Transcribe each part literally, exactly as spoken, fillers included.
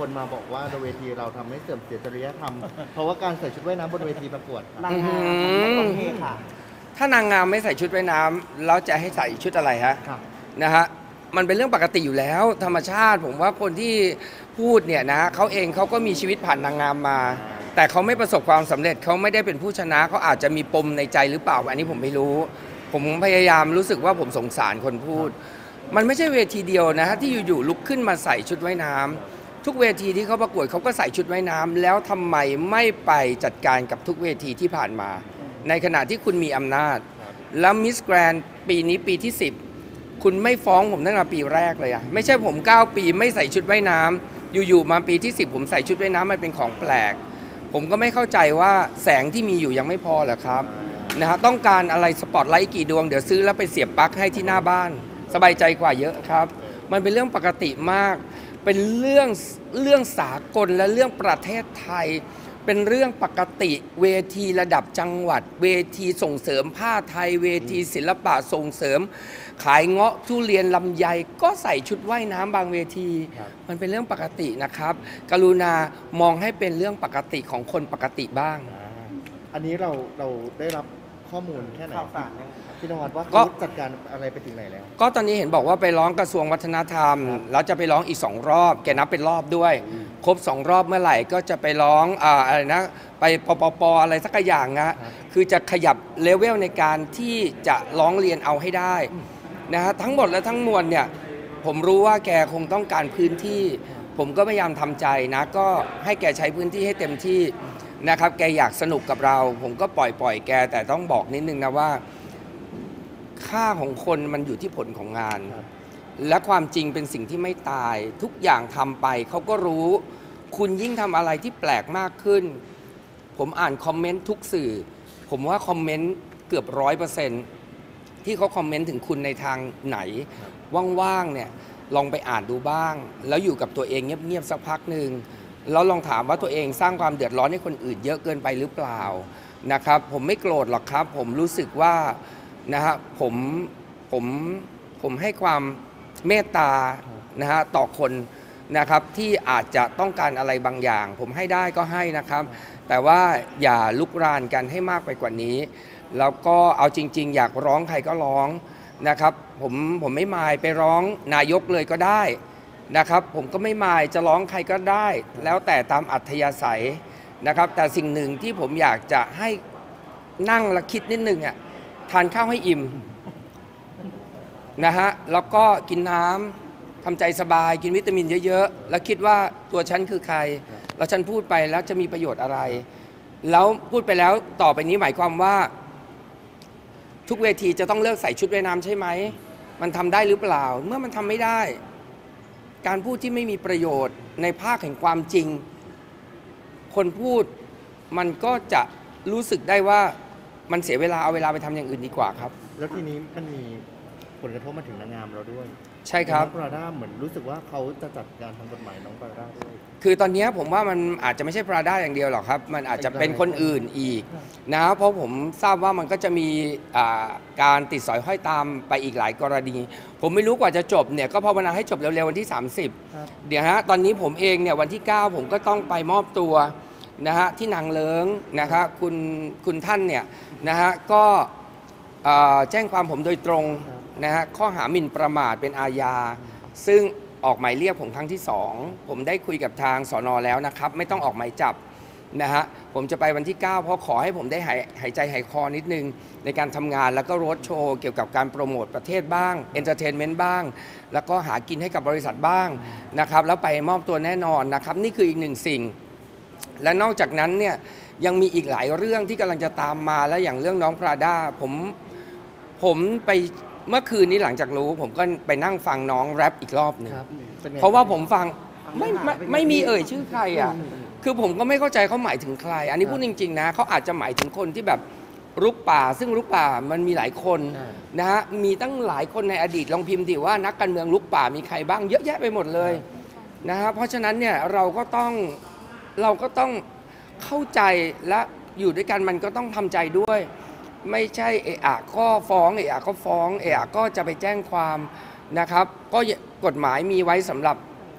คนมาบอกว่าเวทีเราทำให้เสื่อมเสียจริยธรรมเพราะว่าการใส่ชุดว่ายน้ำบนเวทีประกวดนางงามไม่โอเคค่ะถ้านางงามไม่ใส่ชุดว่ายน้ำแล้วจะให้ใส่ชุดอะไรฮะนะฮะมันเป็นเรื่องปกติอยู่แล้วธรรมชาติผมว่าคนที่พูดเนี่ยนะเขาเองเขาก็มีชีวิตผ่านนางงามมาแต่เขาไม่ประสบความสำเร็จเขาไม่ได้เป็นผู้ชนะเขาอาจจะมีปมในใจหรือเปล่าอันนี้ผมไม่รู้ผมพยายามรู้สึกว่าผมสงสารคนพูดมันไม่ใช่เวทีเดียวนะฮะที่อยู่ๆลุกขึ้นมาใส่ชุดว่ายน้ำทุกเวทีที่เขาประกวดเขาก็ใส่ชุดว่ายน้ำแล้วทำไมไม่ไปจัดการกับทุกเวทีที่ผ่านมาในขณะที่คุณมีอำนาจแล้วมิสแกรนด์ปีนี้ปีที่สิบคุณไม่ฟ้องผมตั้งแต่ปีแรกเลยอะไม่ใช่ผมเก้าปีไม่ใส่ชุดว่ายน้ำอยู่ๆมาปีที่สิบผมใส่ชุดว่ายน้ำมันเป็นของแปลกผมก็ไม่เข้าใจว่าแสงที่มีอยู่ยังไม่พอเหรอครับนะฮะต้องการอะไรสปอตไลท์กี่ดวงเดี๋ยวซื้อแล้วไปเสียบปลั๊กให้ที่หน้าบ้านสบายใจกว่าเยอะครับมันเป็นเรื่องปกติมากเป็นเรื่องเรื่องสากลและเรื่องประเทศไทยเป็นเรื่องปกติเวทีระดับจังหวัดเวทีส่งเสริมผ้าไทยเวทีศิลปะส่งเสริมขายเงาะทุเรียนลำไยก็ใส่ชุดว่ายน้ำบางเวทีมันเป็นเรื่องปกตินะครับกรุณามองให้เป็นเรื่องปกติของคนปกติบ้างอันนี้เราเราได้รับข้อมูลแค่ไหนพี่นวัดว่าเขาจัดการอะไรไปถึงไหนแล้วก็ตอนนี้เห็นบอกว่าไปร้องกระทรวงวัฒนธรรมแล้วจะไปร้องอีกสองรอบแกนับเป็นรอบด้วยครบสองรอบเมื่อไหร่ก็จะไปร้องอ่าอะไรนะไปปปปอะไรสักอย่างนะคือจะขยับเลเวลในการที่จะร้องเรียนเอาให้ได้นะฮะทั้งหมดและทั้งมวลเนี่ยผมรู้ว่าแกคงต้องการพื้นที่ผมก็พยายามทำใจนะก็ให้แกใช้พื้นที่ให้เต็มที่นะครับแกอยากสนุกกับเราผมก็ปล่อยปล่อยแกแต่ต้องบอกนิดนึงนะว่าค่าของคนมันอยู่ที่ผลของงานและความจริงเป็นสิ่งที่ไม่ตายทุกอย่างทำไปเขาก็รู้คุณยิ่งทำอะไรที่แปลกมากขึ้นผมอ่านคอมเมนต์ทุกสื่อผมว่าคอมเมนต์เกือบร้อยเปอร์เซ็นต์ที่เขาคอมเมนต์ถึงคุณในทางไหนว่างๆเนี่ยลองไปอ่านดูบ้างแล้วอยู่กับตัวเองเงียบๆสักพักหนึ่งแล้วลองถามว่าตัวเองสร้างความเดือดร้อนให้คนอื่นเยอะเกินไปหรือเปล่านะครับผมไม่โกรธหรอกครับผมรู้สึกว่านะฮะผมผมผมให้ความเมตตานะฮะต่อคนนะครับที่อาจจะต้องการอะไรบางอย่างผมให้ได้ก็ให้นะครับแต่ว่าอย่าลุกรานกันให้มากไปกว่านี้แล้วก็เอาจริงๆอยากร้องใครก็ร้องนะครับผมผมไม่มายไปร้องนายกเลยก็ได้นะครับผมก็ไม่มายจะร้องใครก็ได้แล้วแต่ตามอัธยาศัยนะครับแต่สิ่งหนึ่งที่ผมอยากจะให้นั่งและคิดนิดนึงอ่ะทานข้าวให้อิ่มนะฮะแล้วก็กินน้ำทำใจสบายกินวิตามินเยอะๆแล้วคิดว่าตัวฉันคือใครแล้วฉันพูดไปแล้วจะมีประโยชน์อะไรแล้วพูดไปแล้วต่อไปนี้หมายความว่าทุกเวทีจะต้องเลิกใส่ชุดว่ายน้ำใช่ไหมมันทำได้หรือเปล่าเมื่อมันทำไม่ได้การพูดที่ไม่มีประโยชน์ในภาคแห่งความจริงคนพูดมันก็จะรู้สึกได้ว่ามันเสียเวลาเอาเวลาไปทำอย่างอื่นดีกว่าครับแล้วทีนี้มันมีผลกระทบมาถึงนางงามเราด้วยใช่ครับน้องปราด้าเหมือนรู้สึกว่าเขาจะจัดการทางกฎหมายน้องปราด้าด้วยคือตอนนี้ผมว่ามันอาจจะไม่ใช่ปราด้าอย่างเดียวหรอกครับมันอาจจะเป็นคนอื่นอีกนะเพราะผมทราบว่ามันก็จะมีการติดสอยห้อยตามไปอีกหลายกรณีผมไม่รู้กว่าจะจบเนี่ยก็ภาวนาให้จบเร็วๆวันที่สามสิบเดี๋ยวฮะตอนนี้ผมเองเนี่ยวันที่เก้าผมก็ต้องไปมอบตัวนะฮะที่นางเลิ้งนะครับคุณคุณท่านเนี่ยนะฮะก็แจ้งความผมโดยตรงนะฮะข้อหาหมิ่นประมาทเป็นอาญาซึ่งออกหมายเรียกผมครั้งที่สองผมได้คุยกับทางสน.แล้วนะครับไม่ต้องออกหมายจับนะฮะผมจะไปวันที่เก้าเพราะขอให้ผมได้หายหายใจหายคอนิดนึงในการทำงานแล้วก็โรดโชว์เกี่ยวกับการโปรโมทประเทศบ้างเอนเตอร์เทนเมนต์บ้างแล้วก็หากินให้กับบริษัทบ้างนะครับแล้วไปมอบตัวแน่นอนนะครับนี่คืออีกหนึ่งสิ่งและนอกจากนั้นเนี่ยยังมีอีกหลายเรื่องที่กำลังจะตามมาและอย่างเรื่องน้องปราด้าผมผมไปเมื่อคืนนี้หลังจากรู้ผมก็ไปนั่งฟังน้องแรปอีกรอบหนึ่งเพราะว่าผมฟังไม่ไม่ไม่มีเอ่ยชื่อใครอ่ะคือผมก็ไม่เข้าใจเขาหมายถึงใครอันนี้พูดจริงๆนะเขาอาจจะหมายถึงคนที่แบบรุกป่าซึ่งรุกป่ามันมีหลายคนนะฮะมีตั้งหลายคนในอดีตลองพิมพ์ดิว่านักการเมืองรุกป่ามีใครบ้างเยอะแยะไปหมดเลยนะฮะเพราะฉะนั้นเนี่ยเราก็ต้องเราก็ต้องเข้าใจและอยู่ด้วยกันมันก็ต้องทำใจด้วยไม่ใช่เอะอะก็ฟ้องเอะอะก็ฟ้องเอะอะก็จะไปแจ้งความนะครับก็กฎหมายมีไว้สำหรับ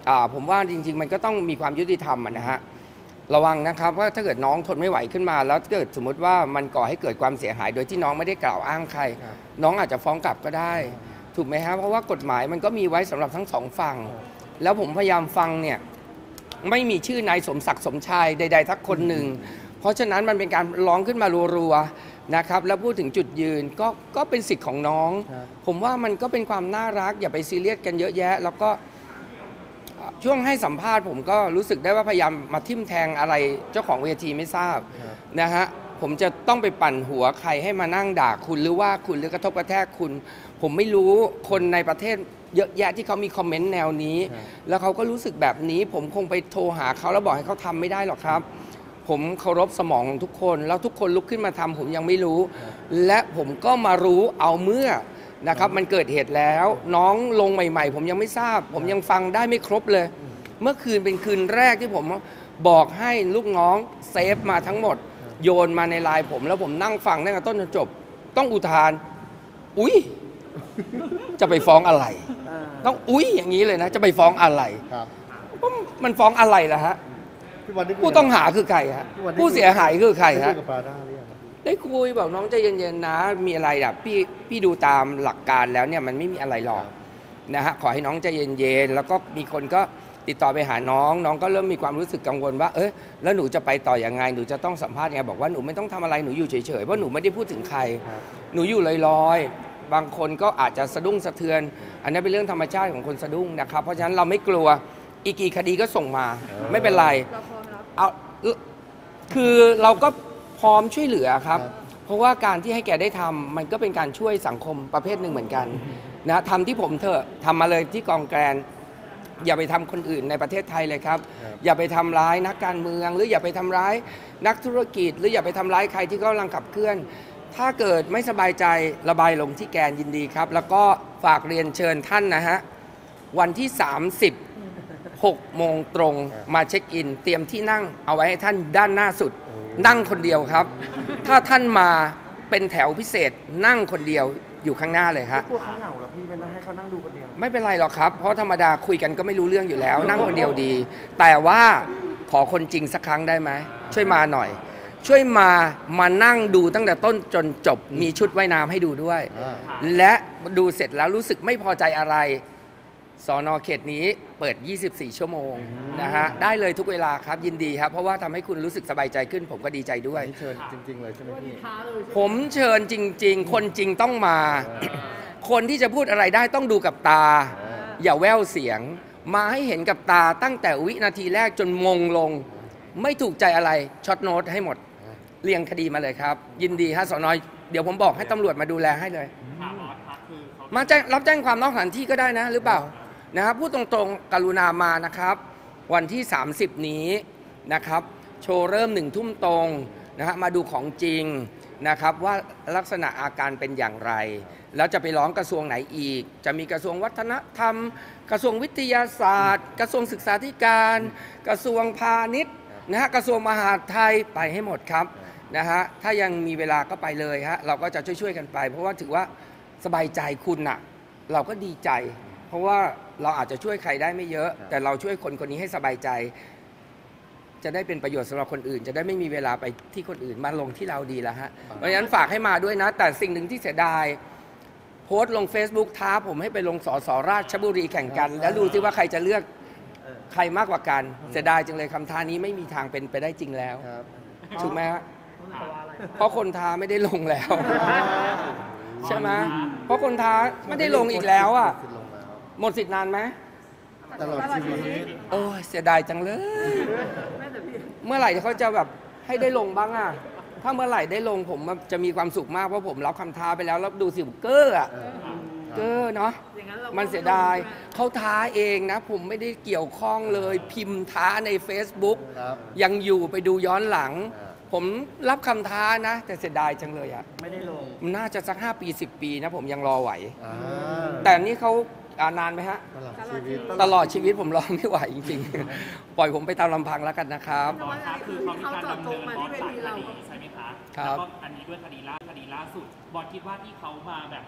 อ่าผมว่าจริง ๆ มันก็ต้องมีความยุติธรรมอะนะฮะระวังนะครับว่าถ้าเกิดน้องทนไม่ไหวขึ้นมา แล้วเกิดสมมติว่ามันก่อให้เกิดความเสียหายโดยที่น้องไม่ได้กล่าวอ้างใครครับน้องอาจจะฟ้องกลับก็ได้ ถูกไหมฮะเพราะว่ากฎหมายมันก็มีไว้สำหรับทั้งสองฝั่งแล้วผมพยายามฟังเนี่ยไม่มีชื่อนายสมศักดิ์สมชายใดๆทักคนหนึ่งเพราะฉะนั้นมันเป็นการร้องขึ้นมารัวๆนะครับแล้วพูดถึงจุดยืนก็ก็เป็นสิทธิ์ของน้องครับผมว่ามันก็เป็นความน่ารักอย่าไปซีเรียสกันเยอะแยะ แล้วก็ช่วงให้สัมภาษณ์ผมก็รู้สึกได้ว่าพยายามมาทิ่มแทงอะไรเจ้าของเวทีไม่ทราบครับนะฮะผมจะต้องไปปั่นหัวใครให้มานั่งด่าคุณหรือว่าคุณหรือกระทบกระแทกคุณ ผมไม่รู้คนในประเทศเยอะแยะที่เขามีคอมเมนต์แนวนี้ครับแล้วเขาก็รู้สึกแบบนี้ ผมคงไปโทรหาเขาแล้วบอกให้เขาทำไม่ได้หรอกครับ ผมเคารพสมองของทุกคน แล้วทุกคนลุกขึ้นมาทำผมยังไม่รู้ และผมก็มารู้เอาเมื่อนะครับมันเกิดเหตุแล้ว น้องลงใหม่ๆ ผมยังไม่ทราบ ผมยังฟังได้ไม่ครบเลย เมื่อคืนเป็นคืนแรกที่ผมบอกให้ลูกน้องเซฟมาทั้งหมด โยนมาในไลน์ผม แล้วผมนั่งฟังตั้งแต่ต้นจนจบ ต้องอุทาน อุ๊ย จะไปฟ้องอะไร ต้องอุ๊ยอย่างนี้เลยนะ จะไปฟ้องอะไรครับมันฟ้องอะไรล่ะฮะพี่วันได้คุยผู้ต้องหาคือใครฮะพี่วันได้คุผู้เสียหายคือใครได้คุฮะยกับปาด้าหรือยังครับพี่ได้คุยบอกน้องใจเย็นๆนะ มีอะไรอ่ะพี่พี่ดูตามหลักการแล้วเนี่ยมันไม่มีอะไรหรอกนะฮะขอให้น้องใจเย็นๆแล้วก็มีคนก็ติดต่อไปหาน้อง น้องก็เริ่มมีความรู้สึกกังวลว่าเออแล้วหนูจะไปต่อยังไงหนูจะต้องสัมภาษณ์ยังไงบอกว่าหนูไม่ต้องทำอะไรหนูอยู่เฉยๆเพราะหนูไม่ได้พูดถึงใครครับหนูอยู่ลอยๆบางคนก็อาจจะสะดุ้งสะเทือน อันนั้นเป็นเรื่องธรรมชาติของคนสะดุ้งนะครับเพราะฉะนั้นเราไม่กลัวอีกกี่คดีก็ส่งมาไม่เป็นไรเอาคือเราก็พร้อมช่วยเหลือครับครับเพราะว่าการที่ให้แกได้ทำมันก็เป็นการช่วยสังคมประเภทหนึ่งเหมือนกันนะทำที่ผมเถอะทำมาเลยที่กองแกรนอย่าไปทำคนอื่นในประเทศไทยเลยครับครับอย่าไปทำร้ายนักการเมือง หรืออย่าไปทำร้ายนักธุรกิจ หรืออย่าไปทำร้ายใครที่กำลังขับเคลื่อน ถ้าเกิดไม่สบายใจระบายลงที่แกนยินดีครับ แล้วก็ฝากเรียนเชิญท่านนะฮะวันที่ สามสิบ หกโมงตรงมาเช็คอิน เตรียมที่นั่งเอาไว้ให้ท่านด้านหน้าสุด นั่งคนเดียวครับ ถ้าท่านมาเป็นแถวพิเศษนั่งคนเดียวอยู่ข้างหน้าเลยฮะกลัวเขาเหงาเหรอพี่เป็นให้เขานั่งดูคนเดียวไม่เป็นไรหรอกครับ เพราะธรรมดาคุยกันก็ไม่รู้เรื่องอยู่แล้ว นั่งคนเดียวดี แต่ว่าขอคนจริงสักครั้งได้ไหมช่วยมาหน่อย ช่วยมามานั่งดูตั้งแต่ต้นจนจบมีชุดว่ายน้ำให้ดูด้วยอ่าและดูเสร็จแล้วรู้สึกไม่พอใจอะไรสนเขตนี้เปิด ยี่สิบสี่ ชั่วโมงนะฮะได้เลยทุกเวลาครับยินดีครับ เพราะว่าทำให้คุณรู้สึกสบายใจขึ้น ผมก็ดีใจด้วยนี่เชิญจริง ๆ เลยใช่ไหมพี่ผมเชิญจริง ๆ คนจริงต้องมา คนที่จะพูดอะไรได้ต้องดูกับตา อย่าแว่วเสียง มาให้เห็นกับตาตั้งแต่วินาทีแรกจนมงลง ไม่ถูกใจอะไรช็อตโน้ตให้หมด เรียงคดีมาเลยครับ ยินดีฮะสนเดี๋ยวผมบอกให้ตำรวจมาดูแลให้เลย มาแจ้งรับแจ้งความนอกสถานที่ก็ได้นะหรือเปล่านะครับพูดตรงๆกรุณามานะครับ วันที่ สามสิบ นี้นะครับ โชว์เริ่มหนึ่งทุ่มตรงนะฮะมาดูของจริงนะครับว่าลักษณะอาการเป็นอย่างไร แล้วจะไปร้องกระทรวงไหนอีก จะมีกระทรวงวัฒนธรรม กระทรวงวิทยาศาสตร์ กระทรวงศึกษาธิการ กระทรวงพาณิชย์นะฮะกระทรวงมหาดไทยไปให้หมดครับนะฮะถ้ายังมีเวลาก็ไปเลยฮะเราก็จะช่วยๆกันไป เพราะว่าถือว่าสบายใจคุณน่ะเราก็ดีใจ เพราะว่าเราอาจจะช่วยใครได้ไม่เยอะ แต่เราช่วยคนคนนี้ให้สบายใจ จะได้เป็นประโยชน์สำหรับคนอื่น จะได้ไม่มีเวลาไปที่คนอื่นมาลงที่เราดีแล้วฮะเพราะฉะนั้นฝากให้มาด้วยนะ แต่สิ่งหนึ่งที่เสียดายโพสต์ลง Facebook ท้าผมให้ไปลงสสราชบุรีแข่งกัน แล้วดูซิว่าใครจะเลือกใครมากกว่ากันเสียดายจังเลยคำท้านี้ไม่มีทางเป็นไปได้จริงแล้วครับถูกไหมฮะเพราะคนท้าไม่ได้ลงแล้ว ใช่ไหมเพราะคนท้าไม่ได้ลงอีกแล้วอ่ะลงแล้วหมดสิทธิ์นานไหมตลอดชีวิตโอ้ยเสียดายจังเลย เมื่อไหร่เขาจะแบบให้ได้ลงบ้างอ่ะ ถ้าเมื่อไหร่ได้ลงผมจะมีความสุขมากเพราะผมรับคำท้าไปแล้วแล้วดูสิเกอร์อ่ะเออเกอร์เนาะมันเสียดายเขาท้าเองนะ ผมไม่ได้เกี่ยวข้องเลยพิมพ์ท้าใน Facebook ครับยังอยู่ไปดูย้อนหลังอ่าผมรับคำท้านะ แต่เสียดายจังเลยอ่ะไม่ได้ลงมันน่าจะสักห้าปีสิบปีนะผมยังรอไหวอ่าแต่นี่เขาอ่านานไหมฮะตลอดชีวิตตลอดชีวิตผมรอไม่ไหวจริงๆ ปล่อยผมไปตามลำพังแล้วกันนะครับบอสคะคือเขามีการดำเนินบอสหลายคดีใช่ไหมคะครับแล้วก็อันนี้ด้วยคดีล่าคดีล่าสุด บอสคิดว่าที่เขามาแบบ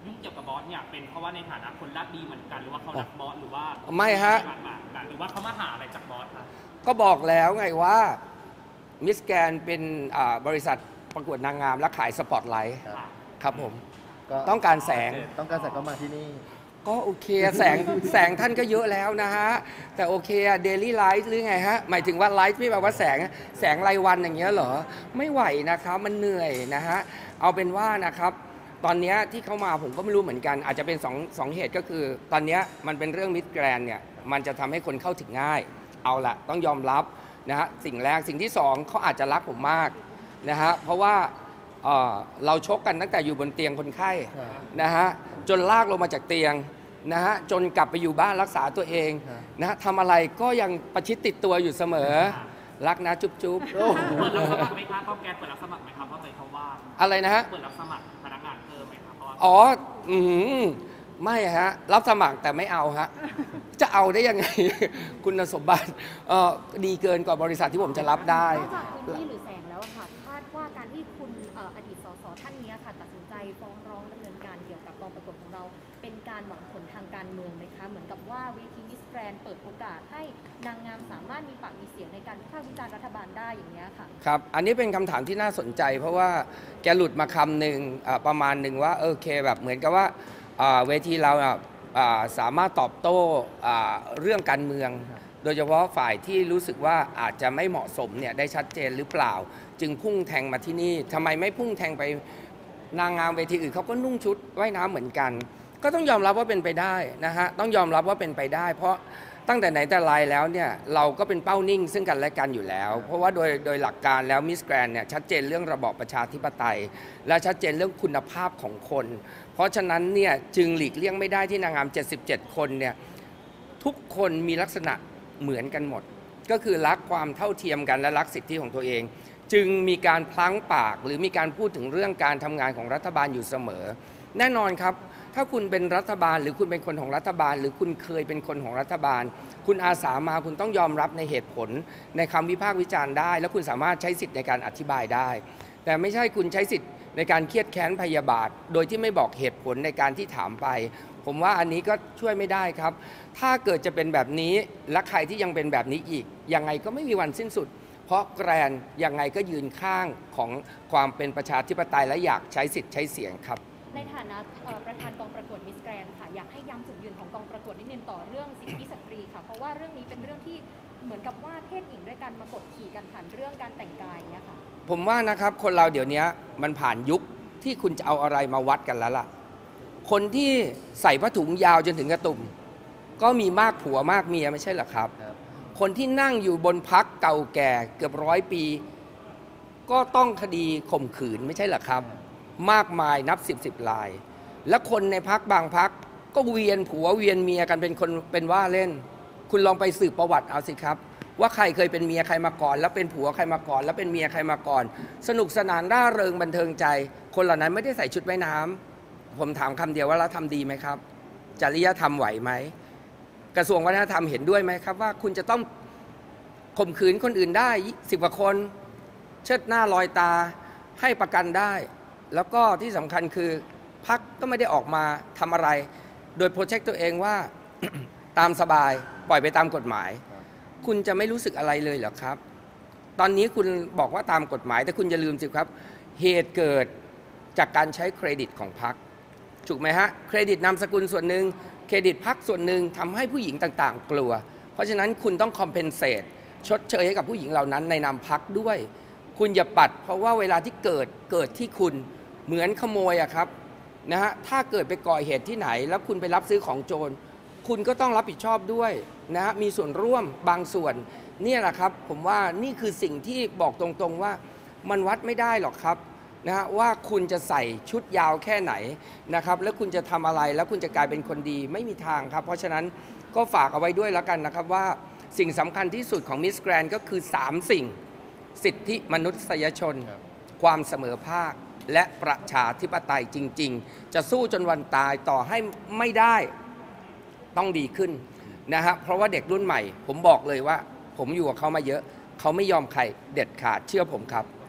ยุ่งเกี่ยวกับบอสเนี่ยเป็นเพราะว่าในฐานะคนรักดีเหมือนกันหรือว่าเขารักบอสหรือว่าไม่ฮะบาดหมางกันหรือว่าเขามาหาอะไรจากบอสคะก็บอกแล้วไงว่ามิสแกรนเป็นอ่าบริษัทประกวดนางงามและขายสปอตไลท์ครับครับผมก็ต้องการแสงต้องการแสงก็มาที่นี่ก็โอเคแสงแสงท่านก็เยอะแล้วนะฮะ แต่โอเคอะเดลี่ไลฟ์หรือไงฮะ หมายถึงว่าไลฟ์ไม่แปลว่าแสงแสงรายวันอย่างเงี้ยเหรอ ไม่ไหวนะครับ มันเหนื่อยนะฮะ เอาเป็นว่านะครับ ตอนเนี้ยที่เขามาผมก็ไม่รู้เหมือนกัน อาจจะเป็นสองสองเหตุก็คือ ตอนเนี้ยมันเป็นเรื่องมิสแกรนเนี่ยมันจะทำให้คนเข้าถึงง่าย เอาละต้องยอมรับนะฮะสิ่งแรกสิ่งที่สองเขาอาจจะรักผมมากนะฮะเพราะว่าเอ่อเราชกกันตั้งแต่อยู่บนเตียงคนไข้ครับนะฮะจนลากลงมาจากเตียงนะฮะจนกลับไปอยู่บ้านรักษาตัวเองครับนะฮะทำอะไรก็ยังประชิดติดตัวอยู่เสมอ รักนะจุ๊บจุ๊บโอ้โหเปิดรับสมัครไหมคะต้องแกนเปิดรับสมัครไหมครับเพราะใจเขาว่าอะไรนะฮะเปิดรับสมัครพนักงานเพิ่มไหมครับเพราะว่าอ๋ออืมไม่ฮะรับสมัครแต่ไม่เอาฮะจะเอาได้ยังไง คุณสมบัติเอ่อดีเกินกว่าบริษัทที่ผมจะรับได้นอกจากพื้นที่หรือแสงแล้วอะค่ะคาดว่าการที่คุณเอ่ออดีตสสท่านนี้ค่ะตัดสินใจฟ้องร้องดำเนินการเกี่ยวกับกองประกวดของเรา เป็นการหวังผลทางการเมืองไหมคะเหมือนกับว่าเวทีมิสแกรนเปิดโอกาสให้นางงามสามารถมีปากมีเสียงในการวิพากษ์วิจารณ์รัฐบาลได้อย่างนี้ยค่ะครับ อันนี้เป็นคำถามที่น่าสนใจ เพราะว่าแกหลุดมาคำหนึ่งอ่าประมาณหนึ่งว่าโอเคแบบเหมือนกับว่าอ่าเวทีเราอ่ะอ่าสามารถตอบโต้อ่าเรื่องการเมือง โดยเฉพาะฝ่ายที่รู้สึกว่าอาจจะไม่เหมาะสมเนี่ยได้ชัดเจนหรือเปล่า จึงพุ่งแทงมาที่นี่ทำไมไม่พุ่งแทงไปนางงามเวทีอื่นเขาก็นุ่งชุดว่ายน้ำเหมือนกัน ก็ต้องยอมรับว่าเป็นไปได้นะฮะต้องยอมรับว่าเป็นไปได้ เพราะตั้งแต่ไหนแต่ไรแล้วเนี่ยเราก็เป็นเป้านิ่งซึ่งกันและกันอยู่แล้ว เพราะว่าโดยโดยหลักการแล้วมิสแกรนเนี่ยชัดเจนเรื่องระบอบประชาธิปไตย และชัดเจนเรื่องคุณภาพของคน เพราะฉะนั้นเนี่ยจึงหลีกเลี่ยงไม่ได้ที่นางงามเจ็ดสิบเจ็ดคนเนี่ยทุกคนมีลักษณะเหมือนกันหมด ก็คือรักความเท่าเทียมกันและรักสิทธิของตัวเอง จึงมีการพลั้งปากหรือมีการพูดถึงเรื่องการทำงานของรัฐบาลอยู่เสมอ แน่นอนครับ ถ้าคุณเป็นรัฐบาลหรือคุณเป็นคนของรัฐบาล หรือคุณเคยเป็นคนของรัฐบาล คุณอาสามาคุณต้องยอมรับในเหตุผลในคำวิพากษ์วิจารณ์ได้ แล้วคุณสามารถใช้สิทธิ์ในการอธิบายได้ แต่ไม่ใช่คุณใช้สิทธิ์ในการเครียดแค้นพยาบาท โดยที่ไม่บอกเหตุผลในการที่ถามไป ผมว่าอันนี้ก็ช่วยไม่ได้ครับ ถ้าเกิดจะเป็นแบบนี้และใครที่ยังเป็นแบบนี้อีกยังไงก็ไม่มีวันสิ้นสุด เพราะแกรนยังไงก็ยืนข้างของความเป็นประชาธิปไตยและอยากใช้สิทธิ์ใช้เสียงครับในฐานะเอ่อประธานกองประกวดมิสแกรนค่ะอยากให้ย้ำจุดยืนของกองประกวดนิดนึงต่อเรื่องสิทธิสตรีค่ะเพราะว่าเรื่องนี้เป็นเรื่องที่เหมือนกับว่าเพศหญิงด้วยกันมากดขี่กันผ่านเรื่องการแต่งกายเนี่ยค่ะผมว่านะครับคนเราเดี๋ยวนี้มันผ่านยุคที่คุณจะเอาอะไรมาวัดกันแล้วล่ะ คนที่ใส่ผ้าถุงยาวจนถึงกระตุ่มก็มีมากผัวมากเมียไม่ใช่เหรอครับครับคนที่นั่งอยู่บนพักเก่าแก่เกือบร้อยปี ก็ต้องคดีข่มขืนไม่ใช่เหรอครับ มากมายนับสิบสิบราย และคนในพักบางพักก็เวียนผัวเวียนเมียกันเป็นคนเป็นว่าเล่น คุณลองไปสืบประวัติเอาสิครับ ว่าใครเคยเป็นเมียใครมาก่อน แล้วเป็นผัวใครมาก่อน แล้วเป็นเมียใครมาก่อน สนุกสนานร่าเริงบันเทิงใจ คนเหล่านั้นไม่ได้ใส่ชุดว่ายน้ำผมถามคำเดียวว่าเราทำดีไหมครับ จริยธรรมไหวไหมกระทรวงวัฒนธรรมเห็นด้วยไหมครับว่าคุณจะต้องข่มขืนคนอื่นได้สิบกว่าคนเชิดหน้าลอยตาให้ประกันได้ แล้วก็ที่สำคัญคือพรรคก็ไม่ได้ออกมาทำอะไร โดยโปรเจกต์ตัวเองว่า ตามสบายปล่อยไปตามกฎหมาย คุณจะไม่รู้สึกอะไรเลยเหรอครับ ตอนนี้คุณบอกว่าตามกฎหมายแต่คุณอย่าลืมสิครับ เหตุเกิดจากการใช้เครดิตของพรรคถูกไหมฮะเครดิตนามสกุลส่วนหนึ่งเครดิตพรรคส่วนหนึ่งทำให้ผู้หญิงต่างๆ กลัว เพราะฉะนั้นคุณต้องคอมเพนเซตชดเชยให้กับผู้หญิงเหล่านั้นในนามพรรคด้วย คุณอย่าปัด เพราะว่าเวลาที่เกิดเกิดที่คุณเหมือนขโมยอะครับนะฮะถ้าเกิดไปก่อเหตุที่ไหน แล้วคุณไปรับซื้อของโจรคุณก็ต้องรับผิดชอบด้วยนะฮะมีส่วนร่วมบางส่วนเนี่ยแหละครับผมว่านี่คือสิ่งที่บอกตรงๆว่ามันวัดไม่ได้หรอกครับนะฮะว่าคุณจะใส่ชุดยาวแค่ไหนนะครับแล้วคุณจะทำอะไรแล้วคุณจะกลายเป็นคนดีไม่มีทางครับเพราะฉะนั้นก็ฝากเอาไว้ด้วยแล้วกันนะครับว่าสิ่งสำคัญที่สุดของมิสแกรนก็คือสามสิ่งสิทธิมนุษยชน ความเสมอภาคและประชาธิปไตยจริงๆจะสู้จนวันตายต่อให้ไม่ได้ต้องดีขึ้นนะฮะเพราะว่าเด็กรุ่นใหม่ผมบอกเลยว่าผมอยู่กับเขามาเยอะเขาไม่ยอมใครเด็ดขาดเชื่อผมครับ